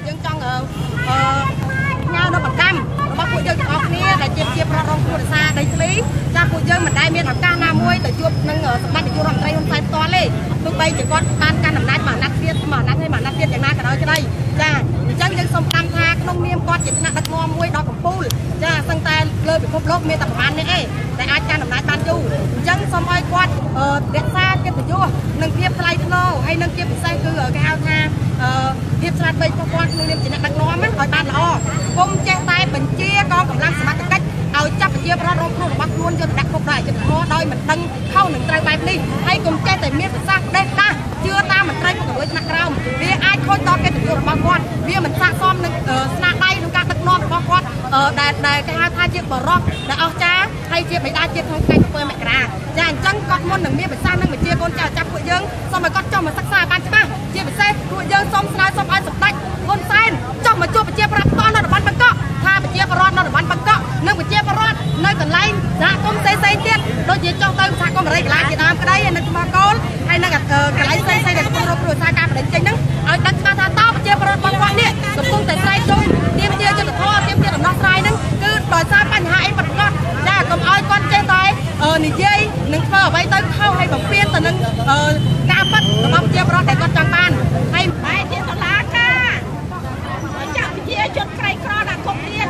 យើងចង់ញ៉ាវនៅបង្កាំរបស់ពួកយើងទាំងអស់គ្នាដែលជាប្ររងគ្រួសារដីធ្លីចាពួកយើងមិនដែលមានឱកាសណាមួយទៅជួបនឹងសម្ដេចនាយករដ្ឋមន្ត្រីហ៊ុនសែនផ្ទាល់ទេទោះបីជាគាត់បានកាន់អំណាចមួយអាណត្តិទៀតយ៉ាងណាក៏ដោយក្តីចាអញ្ចឹងយើងសូមតាមថាក្នុងនាមគាត់ជាថ្នាក់ដឹកនាំមួយដល់កំពូលចាសឹងតែលើពិភពលោកមានតែប្រហែលនេះឯងដែលអាចកាន់អំណាចបានយូរអញ្ចឹងសូមឲ្យគាត់រក្សាកិត្តិយសនិងភាពថ្លៃថ្នូរហើយនឹងជាពិសេសគឺគេហៅថាភាពឆ្លាតវៃរបស់គាត់ក្នុងនាមជាអ្នកដឹកនាំឲ្យបានល្អគុំចេះតែបញ្ជាកងកម្លាំងសមត្ថកិច្ចឲ្យចាប់ប្រជាប្រដ្ឋរងគ្រោះរបស់ខ្លួនយកទៅដាក់គុកដោយអយុត្តិធម៌ដោយមិនដឹងខុសនឹងត្រូវបែបនេះហើយកុំចេះតែមានប្រសាសន៍ដេះដាស់ជឿតាមមន្ត្រីពុករលួយថ្នាក់ក្រោមវាអាចខូចដល់កិត្តិយសរបស់គាត់វាមិនស័ក្តិសមនឹងស្នាដៃក្នុងការដឹកនាំរបស់គាត់ដែលគេហៅថាជាបរិបដែលអស្ចារ្យហើយជាបិតាជាតិក្នុងថ្ងៃ7មករាចាអញ្ចឹងគាត់មុននឹងមានប្រសាសន៍នឹងបញ្ជាកូនចៅចាប់ពួកយើងសូមឲ្យគាត់ចុះមកសិក្សាបានច្បាស់ជាពិសេសពួកយើងសូមស្នើសុំឲ្យសម្ដេចហ៊ុនសែនចុះមកជួបប្រជាប្រដ្ឋផ្ទាល់នៅតំបន់បឹងកក់ថាប្រជាប្រដ្ឋនៅតំបន់បឹងកក់និងប្រជាប្រដ្ឋនៅកន្លែងសហគមន៍ផ្សេងទៀតដូចជាចុះទៅសហគមន៍អរិយកន្លែងជាដើមក្តីនៅថ្មកូលហើយនៅកន្លែងផ្សេងដែលកំពុងរកគ្រួសារការបដិចេញហ្នឹងឲ្យដឹងច្បាស់ថាតើប្រជាប្រដ្ឋរបស់គាត់នេះកំពុងតែស្រែកជុំទាមទារយុត្តិធម៌ទាមទារដំណោះស្រាយហ្នឹងគឺដោយសារបញ្ហាអីប៉ុណ្ណោះចាកុំឲ្យគាត់ចេះតែនិយាយនឹងធ្វើអ្វីទៅខុសហើយបំពេញទៅនឹងការប៉ັດរបស់ប្រជាប្រដ្ឋដែលគាត់ចង់បានហើយបែរជាតឡាការចាប់ប្រជាជនក្រីក្រដាក់គុកទៀត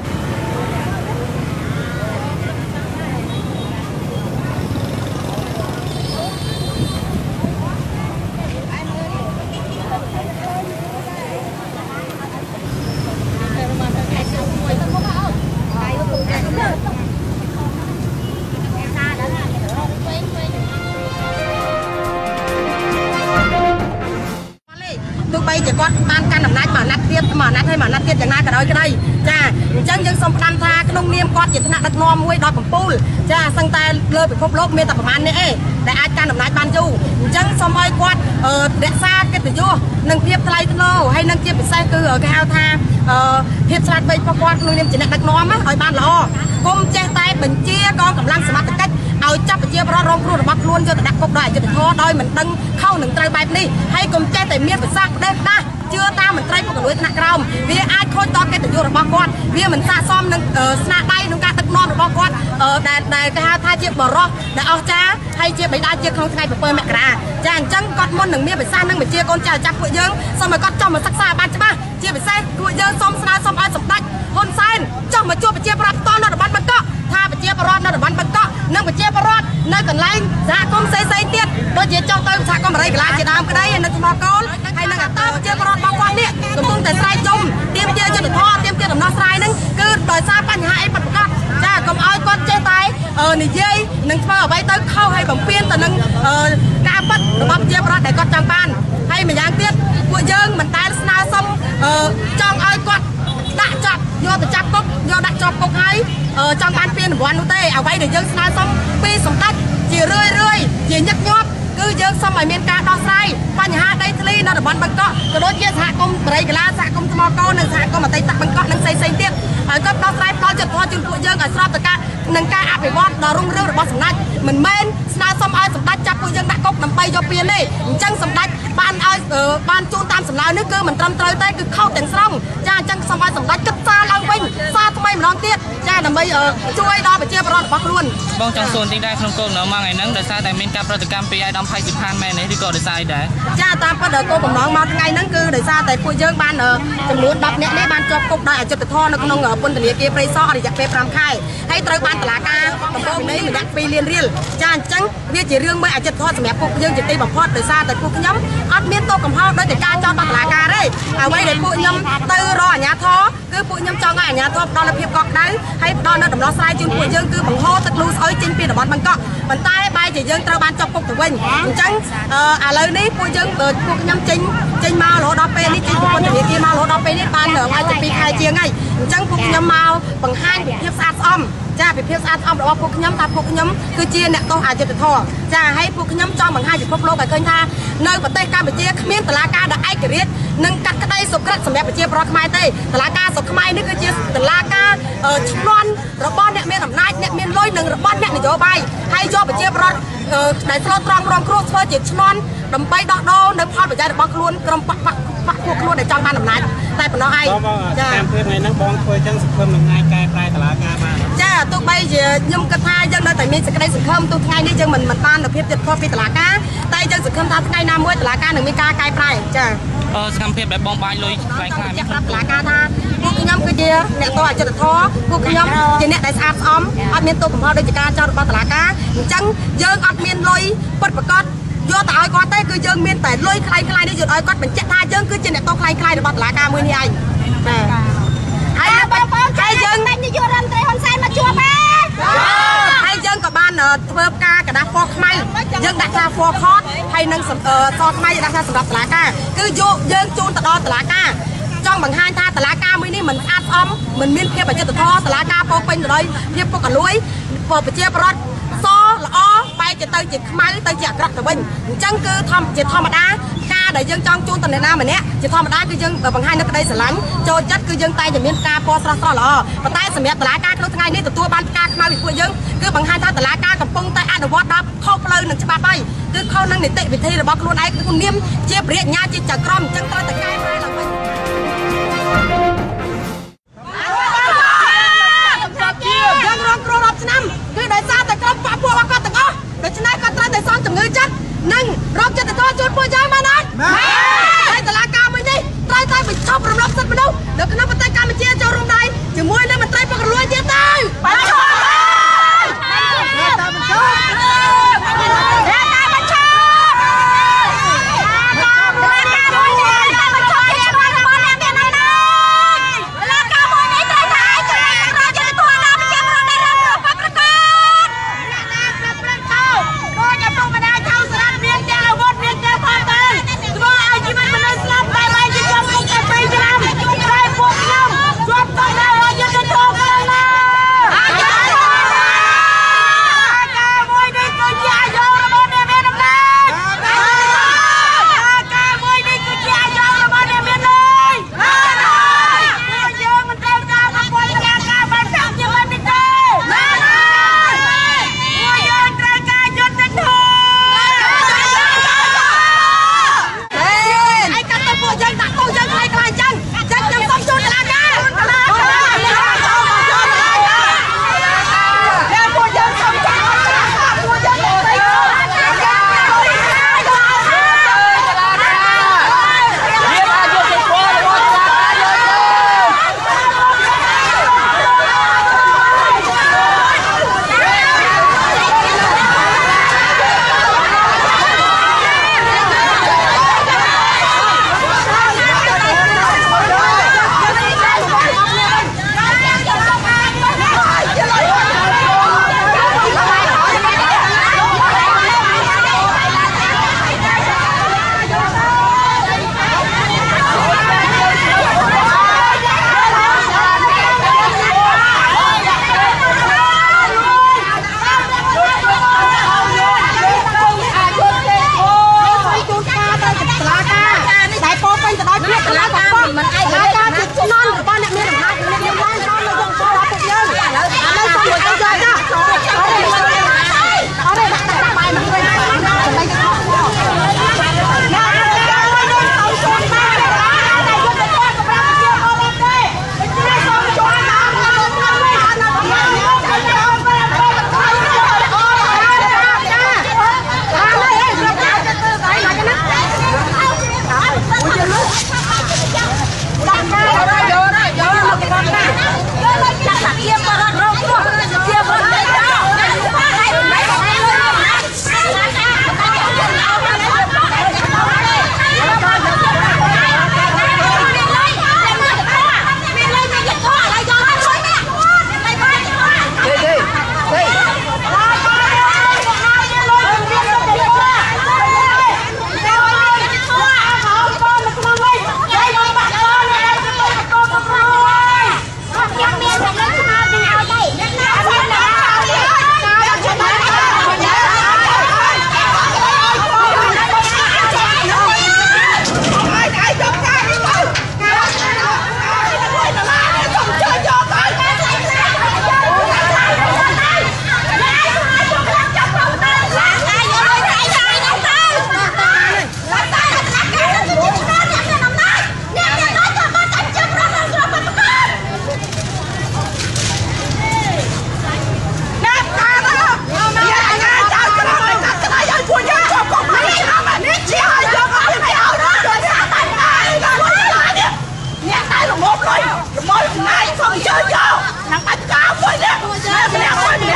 ជាគាត់បានកាន់អំណាចមួយអាណត្តិទៀតយ៉ាងណាក៏ដោយក្តីចាអញ្ចឹងយើងសូមផ្ដាំថាក្នុងនាមគាត់ជាថ្នាក់ដឹកនាំមួយដល់កំពូលចាសឹងតែលើពិភពលោកមានតែប្រហែលនេះឯងដែលអាចកាន់អំណាចបានយូរអញ្ចឹងសូមឲ្យគាត់រក្សាកិត្តិយសនិងភាពថ្លៃថ្នូរហើយនឹងជាពិសេសគឺគេហៅថាភាពឆ្លាតវៃរបស់គាត់ក្នុងនាមជាអ្នកដឹកនាំឲ្យបានល្អគុំចេះតែបញ្ជាកងកម្លាំងសមត្ថកិច្ចឲ្យចាប់ប្រជាប្រដ្ឋរងគ្រោះរបស់ខ្លួនយកទៅដាក់គុកដោយអយុត្តិធម៌ដោយមិនដឹងខុសនឹងត្រូវបែបនេះហើយកុំចេះតែមានប្រសាសន៍ដេះដាស់ជឿតាមមន្ត្រីពុករលួយថ្នាក់ក្រោមវាអាចខូចដល់កិត្តិយសរបស់គាត់វាមិនស័ក្តិសមនឹងស្នាដៃក្នុងការដឹកនាំរបស់គាត់ដែលគេហៅថាជាបរិបដែលអស្ចារ្យហើយជាបិតាជាតិក្នុងថ្ងៃ7មករាចាអញ្ចឹងគាត់មុននឹងមានប្រសាសន៍នឹងបញ្ជាកូនចៅចាប់ពួកយើងសូមឲ្យគាត់ចុះមកសិក្សាបានច្បាស់ជាពិសេសពួកយើងសូមស្នើសុំឲ្យសម្ដេចហ៊ុនសែនចុះមកជួបប្រជាប្រដ្ឋផ្ទាល់នៅតំបន់បឹងកក់ថាប្រជាប្រដ្ឋនៅតំបន់បឹងកក់និងប្រជាប្រដ្ឋនៅកន្លែងសហគមន៍ផ្សេងទៀតដូចជាចុះទៅសហគមន៍អរិយកន្លែងជាដើមក្តីនៅថ្មកូលហើយនឹងអតើប្រជាប្រដ្ឋរបស់គាត់នេះកំពុងតែស្រែកជុំទាមទារយុត្តិធម៌ទាមទារដំណោះស្រាយហ្នឹងគឺដោយសារបញ្ហាអីពិតប្រាកដចាកុំឲ្យគាត់ចេះតែនិយាយនឹងធ្វើអ្វីទៅខុសហើយបំពេញទៅនឹងការប៉ັດរបស់ប្រជាប្រដ្ឋដែលគាត់ចង់បានហើយម្យ៉ាងទៀតពួកយើងមិនដែលស្នើសុំចង់ឲ្យគាត់ដាក់ចាប់យកទៅចាប់គុកយកដាក់ជាប់គុកហើយចង់បានពានរង្វាន់នោះទេអ្វីដែលយើងស្នើសុំពីសម្ដេចជារឿយជាញឹកញាប់គឺយើងសូមឲ្យមានការដោះស្រាយបញ្ហាដីធ្លីនៅតំបន់បឹងកក់ក៏ដូចជាសហគមន៍បរិយាកាសសហគមន៍ថ្មកោនិងសហគមន៍អតីតបឹងកក់និងផ្សេងទៀតហើយគាត់ដោះស្រាយផ្ដល់ចិត្តធម៌ជូនពួកយើងឲ្យស្របទៅនឹងការអភិវឌ្ឍដ៏រុងរឿងរបស់សម្ដេចមិនមែនស្នើសុំឲ្យសម្ដេចចាប់ពួកយើងដាក់គុកដើម្បីយកពានទេអញ្ចឹងសម្ដេចបានជូនតាមសំណើនេះគឺមិនត្រឹមត្រូវទេគឺខុសទាំងស្រុងចាអញ្ចឹងសូមឲ្យសម្ដេចគិតសារឡើងវិញសារថ្មីម្ដងទៀតចាដើម្បីជួយដល់ប្រជាពលរដ្ឋរបស់ខ្លួនបងចង់សួរទីដែរក្នុងគោលបំណងមកថ្ងៃហ្នឹងដោយសារតែមានការប្រតិកម្មពីអាយដាមផៃស៊ីផានមែនទេឬក៏ដោយសារអីដែរចាតាមពិតគោលបំណងមកថ្ងៃហ្នឹងគឺដោយសារតែពួកយើងបានចំនួន10នាក់នេះបានជាប់គុកដោយអយុត្តិធម៌នៅក្នុងពន្ធនាគារព្រៃសររយៈពេល5ខែហើយត្រូវបានតុលាការកំពូលនេះរយៈ2លានរៀលចាអញ្ចឹងវាជារឿងមួយអយុត្តិធម៌សម្រាប់ពួកយើងជាទីបំផុតដោយសារតែពួកខ្ញុំអត់មានទោសកំហុសដោយតែការចោទរបស់តុលាការទេអ្វីដែលពួកខ្ញុំទៅរកអាជ្ញាធរគឺពួកខ្ញុំចង់ឲ្យអាជ្ញាធរផ្ដល់នូវភាពកក់ក្ដៅហើយផ្ដល់នូវដំណោះស្រាយជូនពួកយើងគឺបង្ហូរទឹកលូស្អុយចេញពីតំបន់បឹងកក់ប៉ុន្តែបែរជាយើងត្រូវបានចាប់គុកទៅវិញអញ្ចឹងឥឡូវនេះពួកខ្ញុំចេញមករហូតដល់ពេលនេះចេញពីពន្ធនាគារមករហូតដល់ពេលនេះបានប្រហែលជា2ខែជាងហើយអញ្ចឹងពួកខ្ញុំមកបង្ហាញពីភាពស្អាតស្អំចាពីភាពស្អាតស្អំរបស់ពួកខ្ញុំថាពួកខ្ញុំគឺជាអ្នកទោសអយុត្តិធម៌ចាហើយពួកខ្ញុំចង់បង្ហាញពិភពលោកឲ្យឃើញថានៅប្រទេសកម្ពុជាគ្មានតុលាការដែលឯករាជ្យនិងកាត់ក្តីសុក្រិតសម្រាប់ប្រជាពលរដ្ឋខ្មែរទេតុលាការស្រុកខ្មែរនេះគឺជាតុលាការឆ្លន់របស់អ្នកមានអំណាចអ្នកមានលុយនិងរបស់អ្នកនយោបាយហើយយកប្រជាពលរដ្ឋដែលស្លូតត្រង់រងគ្រោះធ្វើជាឆ្លន់ដើម្បីដោះដូរនៅផលប្រយោជន៍របស់ខ្លួនក្រុមបកពួកខ្លួនដែលចង់បានអំណាចតែប៉ុណ្ណោះឯងចាតាមពេលថ្ងៃហ្នឹងបងធ្វើអញ្ចឹងសង្ឃឹមនឹងថ្ងៃកែប្រែតឡាការបានចាទោះបីជាខ្ញុំគិតថាយើងនៅតែមានសេចក្តីសង្ឃឹមទោះថ្ងៃនេះយើងមិនបាននូវភាពទៀតខុសពីតឡាការតែយើងសង្ឃឹមថាថ្ងៃណាមួយតឡាការនឹងមានការកែប្រែចាសកម្មភាពដែលបងបាញ់លុយខ្លាំងខ្លាំងប្រាប់តឡាការថាពួកខ្ញុំគឺជាអ្នកតអយុត្តិធម៌ពួកខ្ញុំជាអ្នកដែលស្អាតស្អំអត់មានទោសកំហុសដោយការចោទរបស់តឡាការអញ្ចឹងយើងអត់មានលុយពិតប្រាកដយកទៅឲ្យគាត់ទេគឺយើងមានតែលុយខ្លាំងនេះយកឲ្យគាត់បញ្ជាក់ថាយើងគឺជាអ្នកតខ្លាំងរបស់តឡាការមួយនេះឯងបាទហើយបងប្អូនហើយយើងមិននិយមរដ្ឋមន្ត្រីហ៊ុនសែនមកជួបទេហើយយើងក៏បានធ្វើការกระดาษពណ៌ខ្មៅយើងដាក់ថាពណ៌ខតហើយនឹងសខ្មៅដាក់ថាសម្រាប់តឡាការគឺយកយើងជូនទៅដល់តឡាការចង់បង្ហាញថាតឡាការមួយនេះមិនស្អាតស្អំមិនមានភាពអយុត្តិធម៌តឡាការពោពេញទៅដោយភាពពុករលួយប្រជាប្រដ្ឋសល្អបែរទៅជាខ្មៅទៅជាអាក្រក់ទៅវិញអញ្ចឹងគឺជាធម្មតាការដែលយើងចង់ជូនតអ្នកណាម្នាក់ជាធម្មតាគឺយើងបង្ហាញនៅក្តីស្រឡាញ់ចូលចិត្តគឺយើងតែតែមានការពណ៌ស្រស់ៗល្អប៉ុន្តែសម្រាប់តឡាការក្នុងថ្ងៃនេះទទួលបានការខ្មៅពីពួកយើងគឺបង្ហាញថាតឡាការកំពុងតែអនុវត្តដល់ខុសផ្លូវនឹងច្បាប់ហើយគឺខុសនឹងនីតិវិធីរបស់ខ្លួនឯងខ្លួននាមជាព្រះញ្ញាជាចៅក្រមអញ្ចឹងត្រូវតែកែប្រែឡើងវិញយើងរងគ្រោះរាប់ឆ្នាំគឺដោយសារតែក្រុមបពុះរបស់គាត់ទាំងអស់ដូច្នេះគាត់ត្រូវតែសងជំងឺចិត្តនិងរកចិត្តទៅជូនពួកយើងបានអត់ហើយតឡាការមួយនេះត្រូវតែបញ្ឈប់រំលោភសិទ្ធិមនុស្សនៅក្នុងប្រទេសកម្ពុជាចូលរួមដៃជាមួយនឹងមន្ត្រីពុករលួយទៀតទៅបញ្ឈប់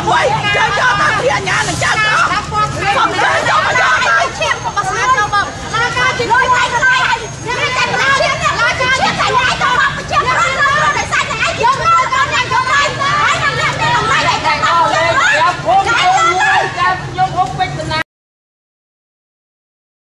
មួយយើងយកតាមធានញ្ញានឹងចាំ